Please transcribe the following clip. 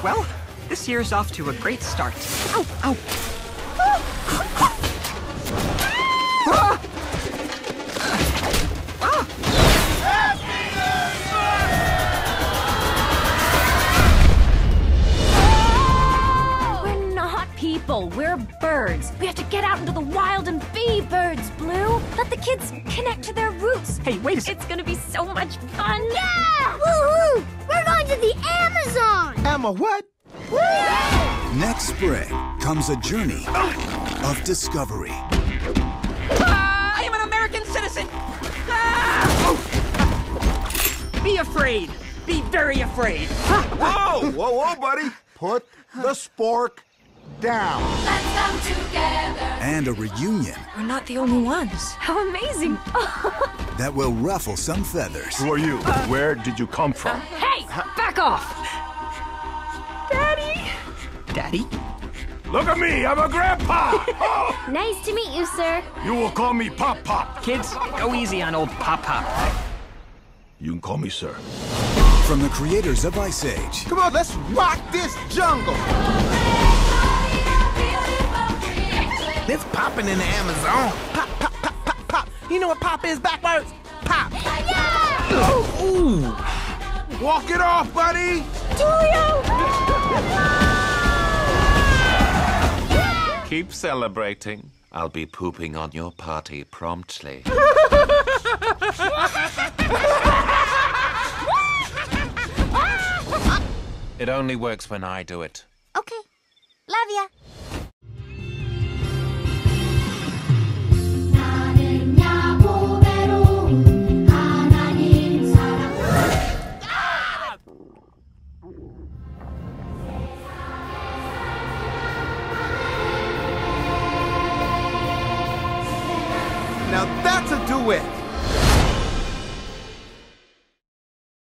Well, this year's off to a great start. Ow! Ow! We're not people, we're birds. We have to get out into the wild and be birds, Blue. Let the kids connect to their roots. Hey, wait a second. It's gonna be so much fun. Yeah! Woo-hoo! We're going to the Amazon! Emma, what? Next spring comes a journey of discovery. I am an American citizen! Be afraid! Be very afraid! Whoa! Whoa, whoa, buddy! Put the spork down. And a reunion We're not the only ones. How amazing. that will ruffle some feathers. Who are you? Where did you come from? Hey, back off. Daddy? Daddy? Look at me, I'm a grandpa! Nice to meet you, sir. You will call me Pop Pop. Kids, go easy on old Pop Pop. You can call me sir. From the creators of Ice Age, Come on, let's rock this jungle. It's popping in the Amazon. Pop, pop, pop, pop, pop. You know what pop is backwards? Pop. Yeah! Ooh! Walk it off, buddy! Keep celebrating. I'll be pooping on your party promptly. It only works when I do it. Okay. Love ya. Now that's a duet.